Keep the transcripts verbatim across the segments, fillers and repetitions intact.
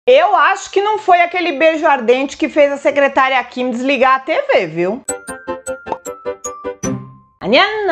Eu acho que não foi aquele beijo ardente que fez a secretária Kim desligar a T V, viu? Um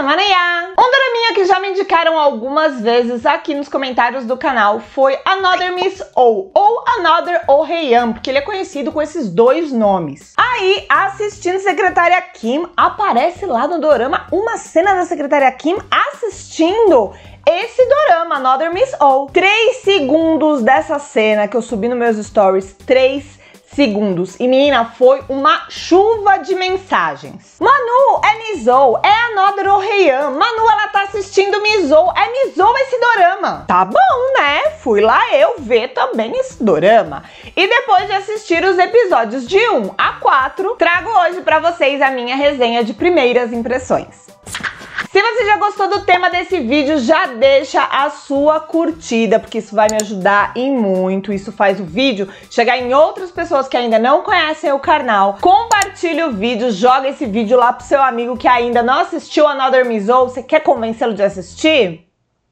doraminha que já me indicaram algumas vezes aqui nos comentários do canal foi Another Miss Oh, ou Another Oh Hae-yeon, porque ele é conhecido com esses dois nomes. Aí, assistindo Secretária Kim, aparece lá no dorama uma cena da Secretária Kim assistindo esse dorama, Another Miss Oh. Três segundos dessa cena que eu subi nos meus stories, três segundos. E menina, foi uma chuva de mensagens. Manu, é Miss Oh, é Another Oh Hae-yeon. Manu, ela tá assistindo Miss Oh, é Miss Oh esse dorama. Tá bom, né? Fui lá eu ver também esse dorama. E depois de assistir os episódios de um a quatro, trago hoje pra vocês a minha resenha de primeiras impressões. Se você já gostou do tema desse vídeo, já deixa a sua curtida, porque isso vai me ajudar em muito. Isso faz o vídeo chegar em outras pessoas que ainda não conhecem o canal. Compartilha o vídeo, joga esse vídeo lá pro seu amigo que ainda não assistiu Another Miss Oh. Você quer convencê-lo de assistir?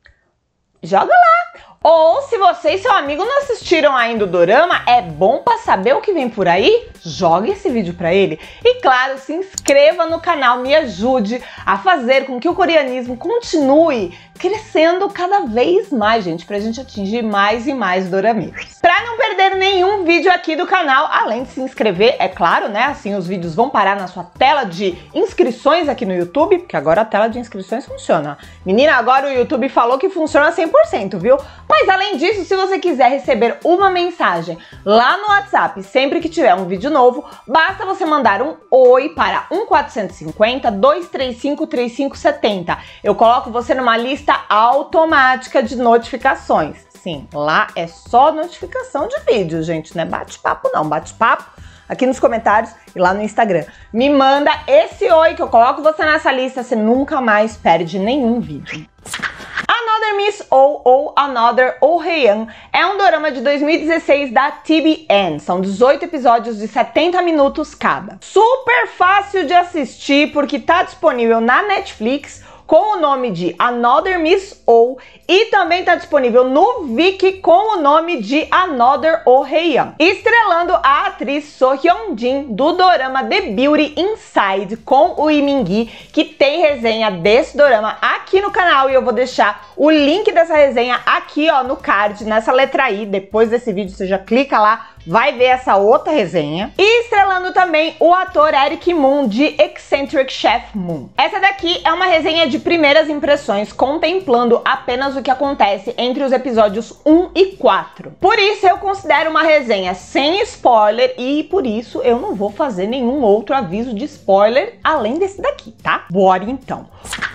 Joga lá! Ou se você e seu amigo não assistiram ainda o dorama, é bom pra saber o que vem por aí? Jogue esse vídeo pra ele. E claro, se inscreva no canal, me ajude a fazer com que o coreanismo continue crescendo cada vez mais, gente, pra gente atingir mais e mais dorameiros. Pra não perder nenhum vídeo aqui do canal, além de se inscrever, é claro, né? Assim os vídeos vão parar na sua tela de inscrições aqui no YouTube, porque agora a tela de inscrições funciona. Menina, agora o YouTube falou que funciona cem por cento, viu? Mas além disso, se você quiser receber uma mensagem lá no WhatsApp sempre que tiver um vídeo novo, basta você mandar um oi para um quatro cinco zero, dois três cinco, três cinco sete zero. Eu coloco você numa lista automática de notificações. Sim, lá é só notificação de vídeo, gente, não é bate-papo não, bate-papo aqui nos comentários e lá no Instagram. Me manda esse oi que eu coloco você nessa lista, você nunca mais perde nenhum vídeo. Another Miss Oh ou Another Oh Hae-yeon é um dorama de dois mil e dezesseis da T B N. São dezoito episódios de setenta minutos cada. Super fácil de assistir porque tá disponível na Netflix com o nome de Another Miss Oh e também está disponível no Viki com o nome de Another Oh Hae-yeon, estrelando a atriz So Hyun-jin do dorama The Beauty Inside com o Lee Min-gi, que tem resenha desse dorama aqui no canal e eu vou deixar o link dessa resenha aqui ó no card, nessa letra I. Depois desse vídeo você já clica lá, vai ver essa outra resenha. E estrelando também o ator Eric Moon de Eccentric Chef Moon. Essa daqui é uma resenha de primeiras impressões, contemplando apenas o que acontece entre os episódios um e quatro. Por isso eu considero uma resenha sem spoiler e por isso eu não vou fazer nenhum outro aviso de spoiler além desse daqui, tá? Bora então!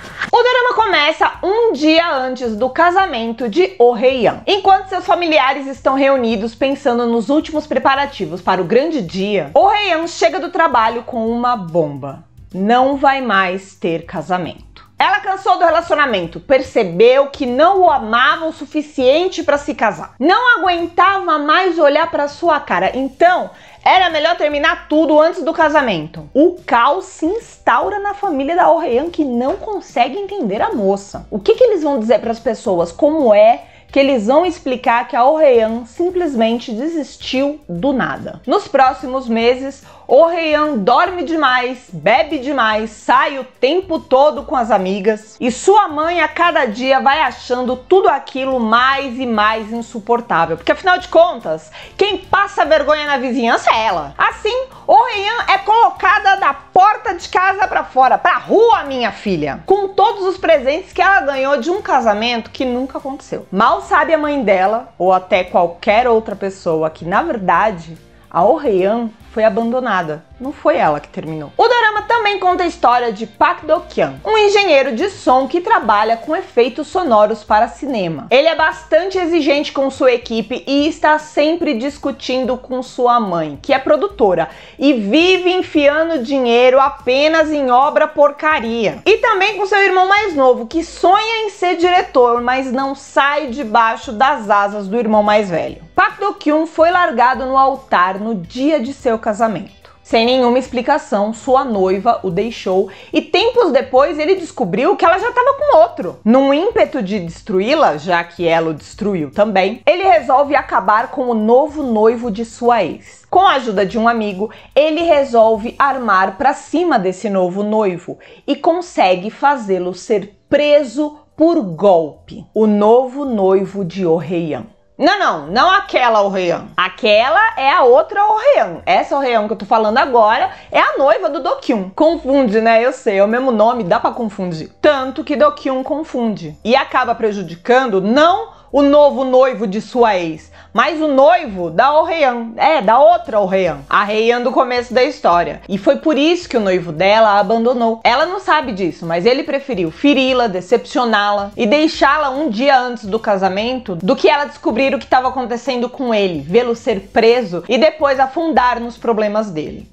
O dorama começa um dia antes do casamento de Oh Hae-yeon. Enquanto seus familiares estão reunidos pensando nos últimos preparativos para o grande dia, Oh Hae-yeon chega do trabalho com uma bomba. Não vai mais ter casamento. Ela cansou do relacionamento, percebeu que não o amava o suficiente para se casar. Não aguentava mais olhar para sua cara, então era melhor terminar tudo antes do casamento. O caos se instaura na família da Oh Hae-yeon, que não consegue entender a moça. O que, que eles vão dizer para as pessoas? Como é que eles vão explicar que a Oh Hae-yeon simplesmente desistiu do nada? Nos próximos meses, Oh Hae-yeon dorme demais, bebe demais, sai o tempo todo com as amigas e sua mãe a cada dia vai achando tudo aquilo mais e mais insuportável, porque afinal de contas, quem passa vergonha na vizinhança é ela. Assim, Oh Hae-yeon é colocada da porta de casa pra fora, pra rua, minha filha, com todos os presentes que ela ganhou de um casamento que nunca aconteceu. Mal sabe a mãe dela, ou até qualquer outra pessoa, que na verdade a Oh Hae-yeon foi abandonada, não foi ela que terminou. O dorama também conta a história de Park Do-kyun, um engenheiro de som que trabalha com efeitos sonoros para cinema. Ele é bastante exigente com sua equipe e está sempre discutindo com sua mãe, que é produtora, e vive enfiando dinheiro apenas em obra porcaria. E também com seu irmão mais novo, que sonha em ser diretor, mas não sai debaixo das asas do irmão mais velho. Park Do-kyun foi largado no altar no dia de seu casamento. Sem nenhuma explicação, sua noiva o deixou e tempos depois ele descobriu que ela já estava com outro. Num ímpeto de destruí-la, já que ela o destruiu também, ele resolve acabar com o novo noivo de sua ex. Com a ajuda de um amigo, ele resolve armar para cima desse novo noivo e consegue fazê-lo ser preso por golpe. O novo noivo de Oh Hae-young. Não, não, não aquela Oh Hae-young. Aquela é a outra Oh Hae-young. Essa Oh Hae-young que eu tô falando agora é a noiva do Do-kyun. Confunde, né? Eu sei, é o mesmo nome, dá pra confundir. Tanto que Do-kyun confunde. E acaba prejudicando não o novo noivo de sua ex, mas o noivo da Oh Hae-young. É, da outra Oh Hae-young. A Hae-young do começo da história. E foi por isso que o noivo dela a abandonou. Ela não sabe disso, mas ele preferiu feri-la, decepcioná-la e deixá-la um dia antes do casamento do que ela descobrir o que estava acontecendo com ele, vê-lo ser preso e depois afundar nos problemas dele.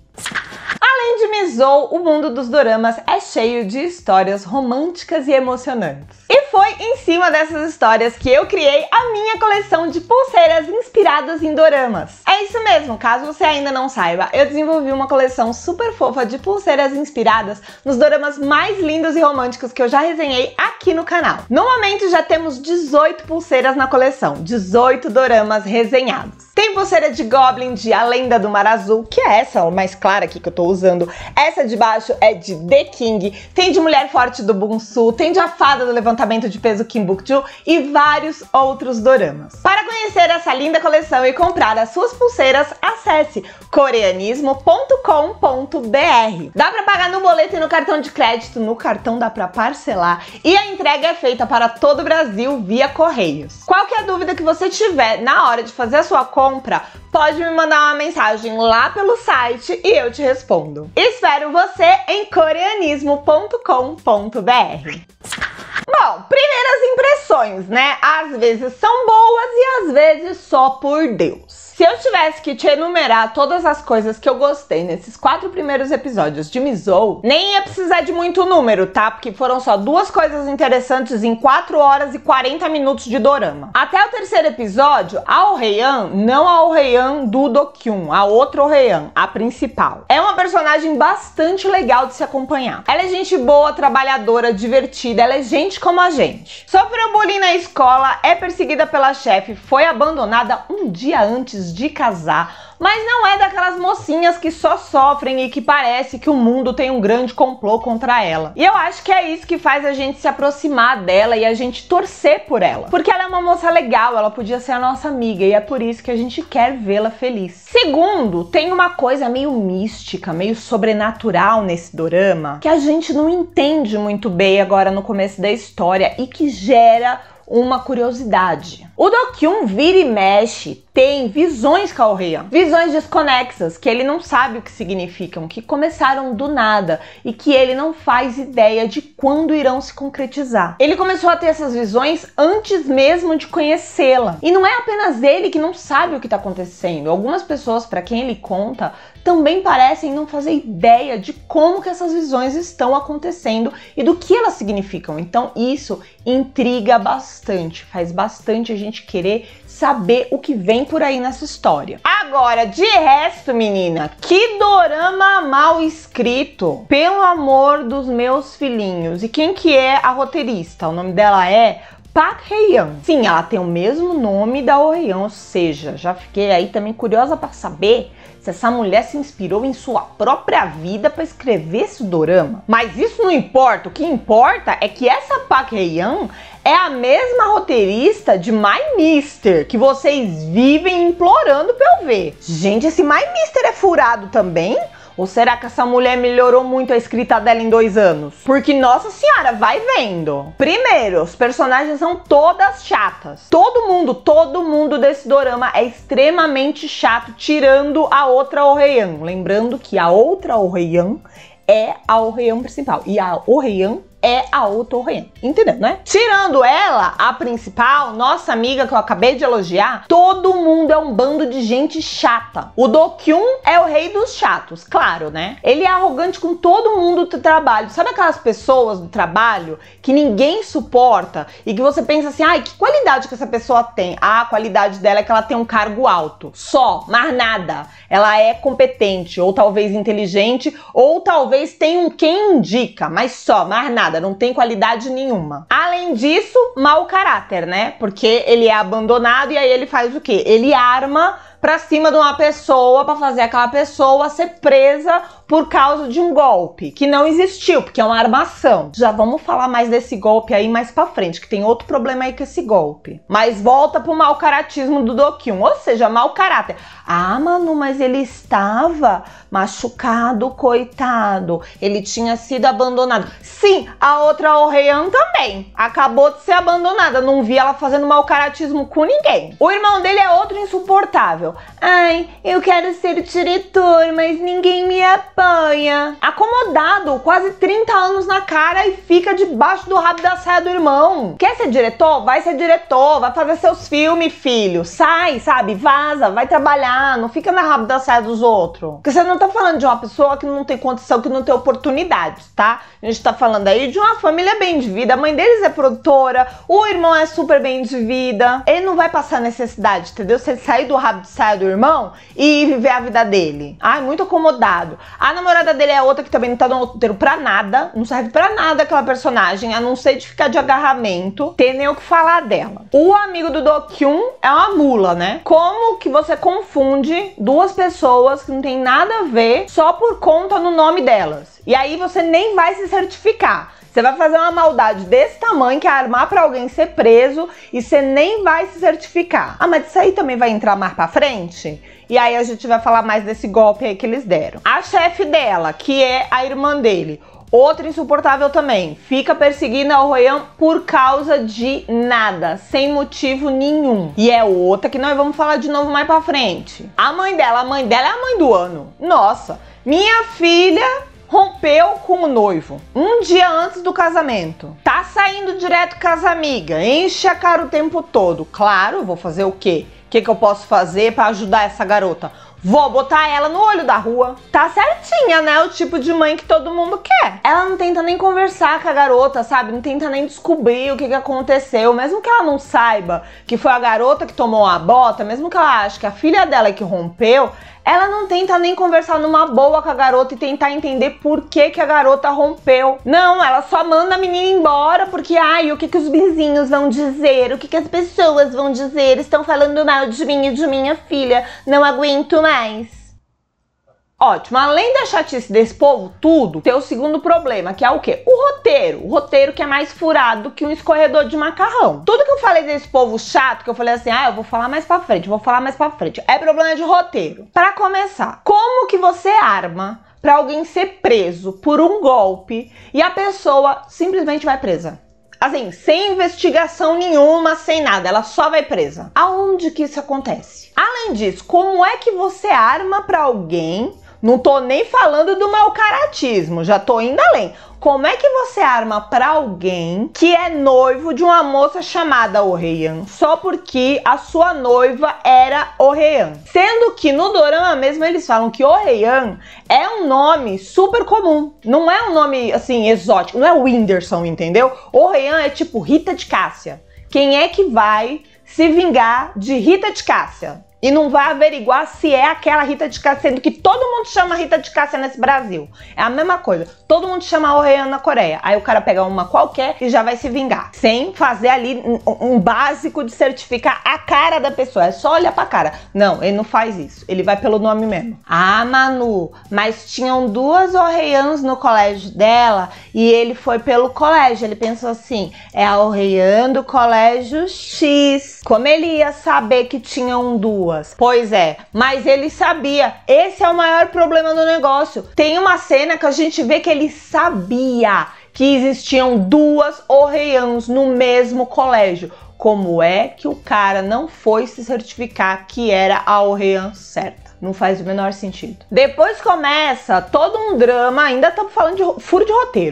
Além de Misou, o mundo dos doramas é cheio de histórias românticas e emocionantes. E foi em cima dessas histórias que eu criei a minha coleção de pulseiras inspiradas em doramas. É isso mesmo, caso você ainda não saiba, eu desenvolvi uma coleção super fofa de pulseiras inspiradas nos doramas mais lindos e românticos que eu já resenhei aqui no canal. No momento já temos dezoito pulseiras na coleção, dezoito doramas resenhados. Tem pulseira de Goblin de A Lenda do Mar Azul, que é essa mais clara aqui que eu tô usando. Essa de baixo é de The King. Tem de Mulher Forte do Bunsu, tem de A Fada do Levantamento de Peso Kim Bok-joo e vários outros doramas. Para conhecer essa linda coleção e comprar as suas pulseiras, acesse coreanismo ponto com ponto br. Dá pra pagar no boleto e no cartão de crédito, no cartão dá pra parcelar e a entrega é feita para todo o Brasil via Correios. Qualquer dúvida que você tiver na hora de fazer a sua compra, compra, pode me mandar uma mensagem lá pelo site e eu te respondo. Espero você em coreanismo ponto com ponto br. Bom, primeiras impressões, né? Às vezes são boas e às vezes só por Deus. Se eu tivesse que te enumerar todas as coisas que eu gostei nesses quatro primeiros episódios de Misou, nem ia precisar de muito número, tá? Porque foram só duas coisas interessantes em quatro horas e quarenta minutos de dorama. Até o terceiro episódio, a Oh Hae-young, não a Oh Hae-young do Do-kyun, a outra Oh Hae-young, a principal, é uma personagem bastante legal de se acompanhar. Ela é gente boa, trabalhadora, divertida, ela é gente como a gente. Sofreu bullying na escola, é perseguida pela chefe, foi abandonada um dia antes de casar, mas não é daquelas mocinhas que só sofrem e que parece que o mundo tem um grande complô contra ela. E eu acho que é isso que faz a gente se aproximar dela e a gente torcer por ela. Porque ela é uma moça legal, ela podia ser a nossa amiga e é por isso que a gente quer vê-la feliz. Segundo, tem uma coisa meio mística, meio sobrenatural nesse dorama que a gente não entende muito bem agora no começo da história e que gera uma curiosidade. O Do-kyun vira e mexe, tem visões com a Oh Hae-young, visões desconexas, que ele não sabe o que significam, que começaram do nada e que ele não faz ideia de quando irão se concretizar. Ele começou a ter essas visões antes mesmo de conhecê-la. E não é apenas ele que não sabe o que está acontecendo. Algumas pessoas, para quem ele conta, também parecem não fazer ideia de como que essas visões estão acontecendo e do que elas significam. Então isso intriga bastante, faz bastante a gente querer saber o que vem por aí nessa história. Agora, de resto, menina, que dorama mal escrito. Pelo amor dos meus filhinhos. E quem que é a roteirista? O nome dela é Park Hae-young. Sim, ela tem o mesmo nome da Oh Hae-young, ou seja, já fiquei aí também curiosa para saber se essa mulher se inspirou em sua própria vida para escrever esse dorama. Mas isso não importa, o que importa é que essa Park Hae-young é a mesma roteirista de My Mister, que vocês vivem implorando pra eu ver. Gente, esse My Mister é furado também? Ou será que essa mulher melhorou muito a escrita dela em dois anos? Porque, nossa senhora, vai vendo. Primeiro, os personagens são todas chatas. Todo mundo, todo mundo desse dorama é extremamente chato, tirando a outra Oh Hae-young. Lembrando que a outra Oh Hae-young é a Oh Hae-young principal. E a Oh Hae-young é a outra Ohreyan. Entendeu, né? Tirando ela, a principal, nossa amiga que eu acabei de elogiar, todo mundo é um bando de gente chata. O Do-kyun é o rei dos chatos, claro, né? Ele é arrogante com todo mundo do trabalho. Sabe aquelas pessoas do trabalho que ninguém suporta e que você pensa assim, ai, que qualidade que essa pessoa tem? Ah, a qualidade dela é que ela tem um cargo alto. Só, mais nada. Ela é competente, ou talvez inteligente, ou talvez tenha um quem indica, mas só, mais nada, não tem qualidade nenhuma. Além disso, mau caráter, né? Porque ele é abandonado e aí ele faz o quê? Ele arma pra cima de uma pessoa pra fazer aquela pessoa ser presa por causa de um golpe que não existiu, porque é uma armação. Já vamos falar mais desse golpe aí mais pra frente, que tem outro problema aí com esse golpe. Mas volta pro mau caratismo do Do-kyun, ou seja, mau caráter. Ah, mano, mas ele estava machucado, coitado. Ele tinha sido abandonado. Sim, a outra Ohreyan também acabou de ser abandonada. Não vi ela fazendo mau caratismo com ninguém. O irmão dele é outro insuportável. Ai, eu quero ser o diretor, mas ninguém me apoia. Acomodado, quase trinta anos na cara e fica debaixo do rabo da saia do irmão. Quer ser diretor? Vai ser diretor, vai fazer seus filmes, filho. Sai, sabe? Vaza, vai trabalhar, não fica na rabo da saia dos outros. Porque você não tá falando de uma pessoa que não tem condição, que não tem oportunidades, tá? A gente tá falando aí de uma família bem de vida. A mãe deles é produtora, o irmão é super bem de vida. Ele não vai passar necessidade, entendeu? Se ele sair do rabo de saia do irmão e viver a vida dele. Ai, muito acomodado. A namorada dele é outra que também não tá no roteiro pra nada, não serve pra nada aquela personagem, a não ser de ficar de agarramento, ter nem o que falar dela. O amigo do Do-kyun é uma mula, né? Como que você confunde duas pessoas que não tem nada a ver só por conta no nome delas? E aí você nem vai se certificar. Você vai fazer uma maldade desse tamanho, que é armar pra alguém ser preso, e você nem vai se certificar. Ah, mas isso aí também vai entrar mais pra frente? E aí a gente vai falar mais desse golpe aí que eles deram. A chefe dela, que é a irmã dele, outra insuportável também, fica perseguindo a Ohreyan por causa de nada, sem motivo nenhum. E é outra que nós vamos falar de novo mais pra frente. A mãe dela, a mãe dela é a mãe do ano. Nossa, minha filha rompeu com o noivo um dia antes do casamento. Tá saindo direto com as amigas, enche a cara o tempo todo. Claro, vou fazer o quê? O que que eu posso fazer pra ajudar essa garota? Vou botar ela no olho da rua. Tá certinha, né? O tipo de mãe que todo mundo quer. Ela não tenta nem conversar com a garota, sabe? Não tenta nem descobrir o que que aconteceu. Mesmo que ela não saiba que foi a garota que tomou a bota, mesmo que ela ache que a filha dela é que rompeu, ela não tenta nem conversar numa boa com a garota e tentar entender por que que a garota rompeu. Não, ela só manda a menina embora porque, ai, o que que os vizinhos vão dizer? O que que as pessoas vão dizer? Estão falando mal de mim e de minha filha. Não aguento mais. Ótimo, além da chatice desse povo tudo, tem o segundo problema, que é o quê? O roteiro. O roteiro que é mais furado que um escorredor de macarrão. Tudo que eu falei desse povo chato, que eu falei assim, ah, eu vou falar mais pra frente, vou falar mais pra frente, é problema de roteiro. Pra começar, como que você arma pra alguém ser preso por um golpe e a pessoa simplesmente vai presa? Assim, sem investigação nenhuma, sem nada, ela só vai presa. Aonde que isso acontece? Além disso, como é que você arma pra alguém? Não tô nem falando do mau caratismo, já tô indo além. Como é que você arma pra alguém que é noivo de uma moça chamada Ohreyan só porque a sua noiva era Ohreyan? Sendo que no dorama mesmo eles falam que Ohreyan é um nome super comum. Não é um nome, assim, exótico. Não é Whindersson, entendeu? Ohreyan é tipo Rita de Cássia. Quem é que vai se vingar de Rita de Cássia? E não vai averiguar se é aquela Rita de Cássia, sendo que todo mundo chama Rita de Cássia nesse Brasil. É a mesma coisa. Todo mundo chama Ohreyan na Coreia. Aí o cara pega uma qualquer e já vai se vingar. Sem fazer ali um, um básico de certificar a cara da pessoa. É só olhar pra cara. Não, ele não faz isso. Ele vai pelo nome mesmo. Ah, Manu, mas tinham duas Ohreyans no colégio dela e ele foi pelo colégio. Ele pensou assim, é a Ohreyan do colégio X. Como ele ia saber que tinham duas? Pois é, mas ele sabia. Esse é o maior problema do negócio. Tem uma cena que a gente vê que ele sabia que existiam duas Ohreyans no mesmo colégio. Como é que o cara não foi se certificar que era a Ohreyan certa? Não faz o menor sentido. Depois começa todo um drama, ainda estamos falando de furo de roteiro.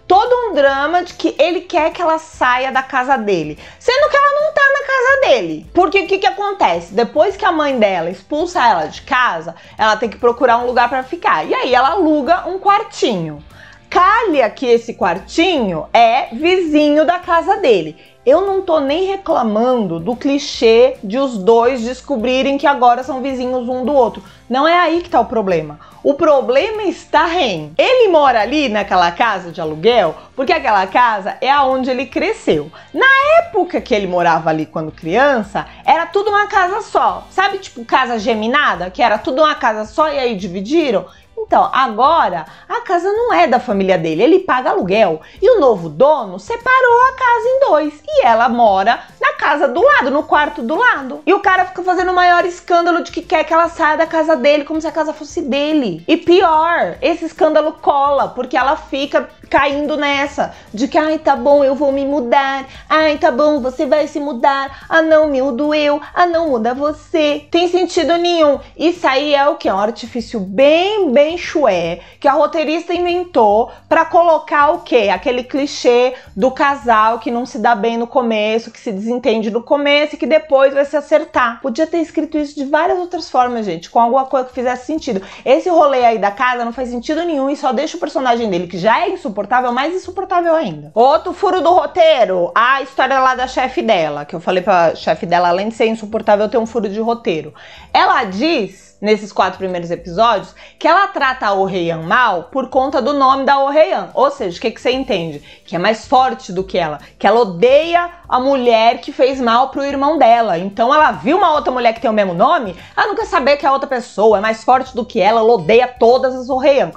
todo um drama de que ele quer que ela saia da casa dele, sendo que ela não tá na casa dele. Porque o que que acontece? Depois que a mãe dela expulsa ela de casa, ela tem que procurar um lugar para ficar. E aí ela aluga um quartinho. Calha que esse quartinho é vizinho da casa dele. Eu não tô nem reclamando do clichê de os dois descobrirem que agora são vizinhos um do outro. Não é aí que tá o problema. O problema está em... ele mora ali naquela casa de aluguel porque aquela casa é aonde ele cresceu. Na época que ele morava ali quando criança, era tudo uma casa só. Sabe, tipo casa geminada? Que era tudo uma casa só e aí dividiram? Então, agora, a casa não é da família dele, ele paga aluguel. E o novo dono separou a casa em dois. E ela mora na casa do lado, no quarto do lado. E o cara fica fazendo o maior escândalo de que quer que ela saia da casa dele, como se a casa fosse dele. E pior, esse escândalo cola, porque ela fica caindo nessa, de que, ai, tá bom, eu vou me mudar. Ai, tá bom, você vai se mudar. Ah, não, me mudo eu. Ah, não, muda você. Tem sentido nenhum. Isso aí é o que? É um artifício bem, bem chué, que a roteirista inventou pra colocar o quê? Aquele clichê do casal que não se dá bem no começo, que se desentende no começo e que depois vai se acertar. Podia ter escrito isso de várias outras formas, gente, com alguma coisa que fizesse sentido. Esse rolê aí da casa não faz sentido nenhum e só deixa o personagem dele, que já é insuportável, mais insuportável ainda. Outro furo do roteiro, a história lá da chefe dela, que eu falei pra chefe dela, além de ser insuportável, ter um furo de roteiro. Ela diz, nesses quatro primeiros episódios, que ela trata a Oh Hae-yeon mal por conta do nome da Oh Hae-yeon. Ou seja, o que, que você entende? Que é mais forte do que ela. Que ela odeia a mulher que fez mal pro irmão dela. Então ela viu uma outra mulher que tem o mesmo nome, ela não quer saber que a outra pessoa é mais forte do que ela, ela odeia todas as Oh Hae-yeon.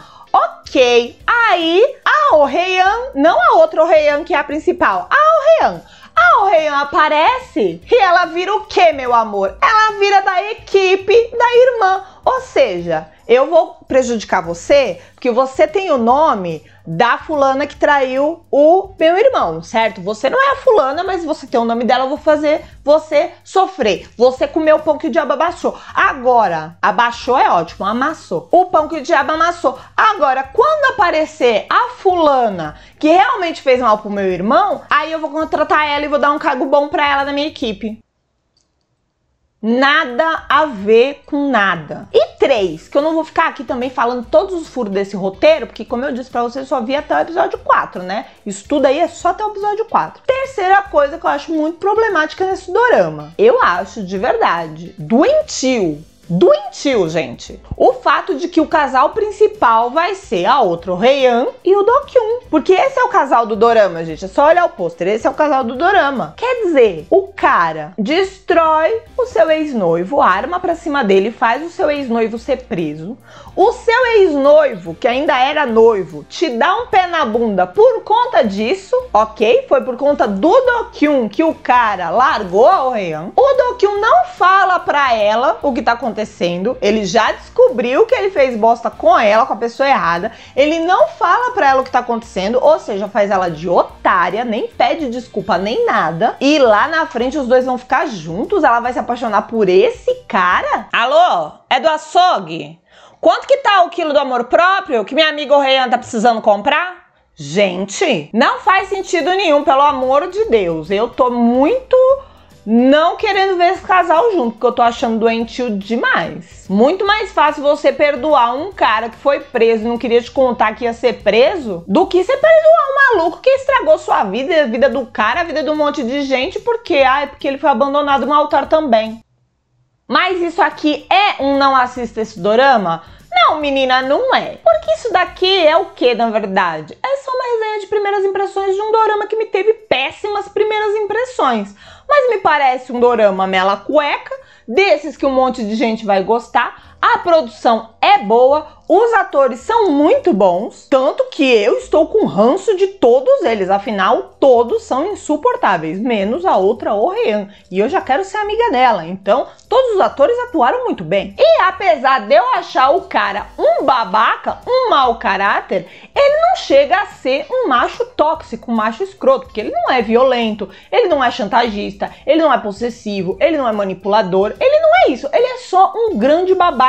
Ok, aí a Oh Hae-yeon, não a outra Oh Hae-yeon que é a principal, a Oh Hae-yeon. A Oh Hae-yeon aparece e ela vira o quê, meu amor? Ela vira da equipe da irmã. Ou seja, eu vou prejudicar você porque você tem o nome da fulana que traiu o meu irmão, certo? Você não é a fulana, mas você tem o nome dela, eu vou fazer você sofrer. Você comeu o pão que o diabo abaixou. Agora, abaixou é ótimo, amassou. O pão que o diabo amassou. Agora, quando aparecer a fulana que realmente fez mal pro meu irmão, aí eu vou contratar ela e vou dar um cargo bom pra ela na minha equipe. Nada a ver com nada. E três, que eu não vou ficar aqui também falando todos os furos desse roteiro, porque como eu disse pra vocês, eu só vi até o episódio quatro, né? Isso tudo aí é só até o episódio quatro. Terceira coisa que eu acho muito problemática nesse dorama. Eu acho, de verdade, doentio. Doentio, gente. O fato de que o casal principal vai ser a outra Oh Hae-yeon e o Do-kyun. Porque esse é o casal do dorama, gente. É só olhar o pôster. Esse é o casal do dorama. Quer dizer, o cara destrói o seu ex-noivo, arma pra cima dele, faz o seu ex-noivo ser preso. O seu ex-noivo, que ainda era noivo, te dá um pé na bunda por conta disso, ok? Foi por conta do Do-kyun que o cara largou a Oh Hae-yeon. O Do-kyun não fala pra ela o que tá acontecendo. Ele já descobriu que ele fez bosta com ela, com a pessoa errada. Ele não fala pra ela o que tá acontecendo, ou seja, faz ela de otária, nem pede desculpa, nem nada. E lá na frente os dois vão ficar juntos, ela vai se apaixonar por esse cara? Alô? É do açougue? Quanto que tá o quilo do amor próprio que minha amiga Oh Hae-yeon tá precisando comprar? Gente, não faz sentido nenhum, pelo amor de Deus. Eu tô muito... não querendo ver esse casal junto, porque eu tô achando doentio demais. Muito mais fácil você perdoar um cara que foi preso e não queria te contar que ia ser preso, do que você perdoar um maluco que estragou sua vida, a vida do cara, a vida de um monte de gente, porque, ah, é porque ele foi abandonado no altar também. Mas isso aqui é um não assista esse dorama? Não, menina, não é. Porque isso daqui é o que, na verdade? É só uma resenha de primeiras impressões de um dorama que me teve péssimas primeiras impressões. Mas me parece um dorama mela cueca, desses que um monte de gente vai gostar. A produção é boa, os atores são muito bons, tanto que eu estou com ranço de todos eles, afinal, todos são insuportáveis, menos a outra Oh Hae-yeon, e eu já quero ser amiga dela, então todos os atores atuaram muito bem. E apesar de eu achar o cara um babaca, um mau caráter, ele não chega a ser um macho tóxico, um macho escroto, porque ele não é violento, ele não é chantagista, ele não é possessivo, ele não é manipulador, ele não é isso, ele é só um grande babaca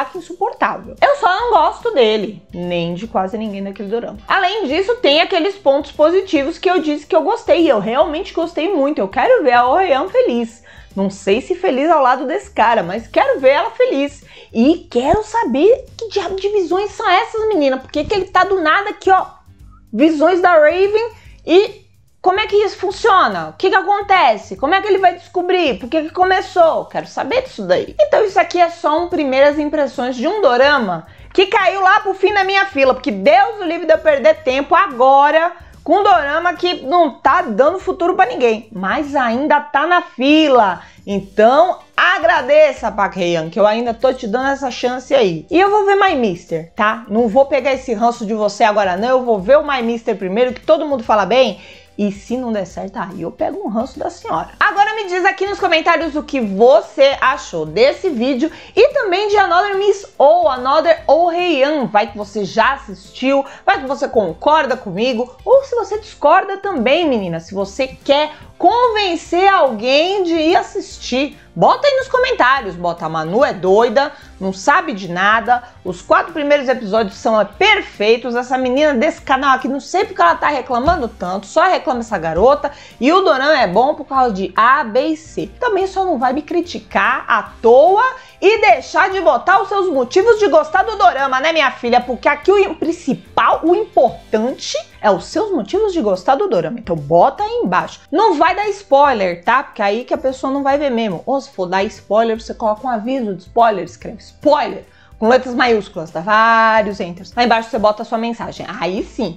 babaca insuportável. Eu só não gosto dele, nem de quase ninguém daquele dorama. Além disso, tem aqueles pontos positivos que eu disse que eu gostei, e eu realmente gostei muito. Eu quero ver a Oh Hae-yeon feliz. Não sei se feliz ao lado desse cara, mas quero ver ela feliz. E quero saber que diabo de visões são essas, menina. Porque que ele tá do nada aqui, ó. Visões da Raven. E como é que isso funciona? O que que acontece? Como é que ele vai descobrir? Por que que começou? Quero saber disso daí. Então isso aqui é só um primeiras impressões de um dorama que caiu lá pro fim da minha fila. Porque Deus o livre de eu perder tempo agora com um dorama que não tá dando futuro pra ninguém, mas ainda tá na fila. Então, agradeça, Park Hae-yeon, que eu ainda tô te dando essa chance aí. E eu vou ver My Mister, tá? Não vou pegar esse ranço de você agora não, eu vou ver o My Mister primeiro, que todo mundo fala bem. E se não der certo, aí eu pego um ranço da senhora. Agora me diz aqui nos comentários o que você achou desse vídeo e também de Another Miss ou Another Oh Hae-yeon. Vai que você já assistiu, vai que você concorda comigo, ou se você discorda também, menina. Se você quer convencer alguém de ir assistir, bota aí nos comentários. Bota: a Manu é doida, não sabe de nada, os quatro primeiros episódios são perfeitos, essa menina desse canal aqui, não sei porque ela tá reclamando tanto, só reclama essa garota, e o dorama é bom por causa de A, B e C. Também só não vai me criticar à toa e deixar de botar os seus motivos de gostar do dorama, né, minha filha? Porque aqui o principal, o importante é os seus motivos de gostar do dorama. Então bota aí embaixo. Não vai dar spoiler, tá? Porque aí que a pessoa não vai ver mesmo. Ou se for dar spoiler, você coloca um aviso de spoiler, escreve spoiler com letras maiúsculas, dá vários enters. Lá embaixo você bota a sua mensagem. Aí sim.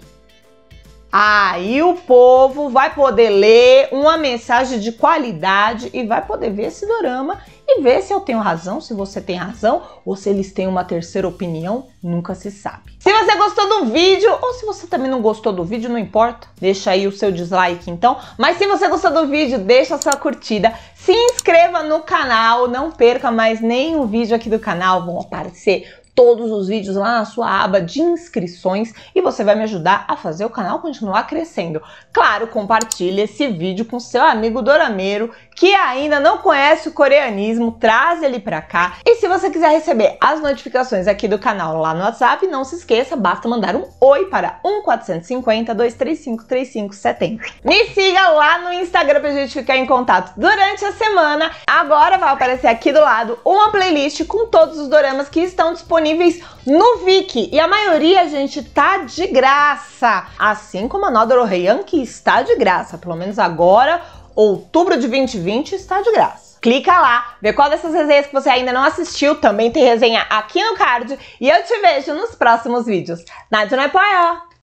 Aí o povo vai poder ler uma mensagem de qualidade e vai poder ver esse dorama e ver se eu tenho razão, se você tem razão, ou se eles têm uma terceira opinião, nunca se sabe. Se você gostou do vídeo, ou se você também não gostou do vídeo, não importa, deixa aí o seu dislike então. Mas se você gostou do vídeo, deixa a sua curtida, se inscreva no canal, não perca mais nenhum vídeo aqui do canal, vão aparecer todos os vídeos lá na sua aba de inscrições e você vai me ajudar a fazer o canal continuar crescendo. Claro, compartilhe esse vídeo com seu amigo dorameiro que ainda não conhece o coreanismo, traz ele pra cá. E se você quiser receber as notificações aqui do canal lá no WhatsApp, não se esqueça, basta mandar um oi para um quatro cinco zero, dois três cinco, três cinco sete zero. Me siga lá no Instagram pra gente ficar em contato durante a semana. Agora vai aparecer aqui do lado uma playlist com todos os doramas que estão disponíveis no Viki, e a maioria, gente, tá de graça, assim como a Another Oh Hae-yeon, que está de graça, pelo menos agora, outubro de vinte e vinte, está de graça. Clica lá, vê qual dessas resenhas que você ainda não assistiu, também tem resenha aqui no card, e eu te vejo nos próximos vídeos. Nadia no Apoia!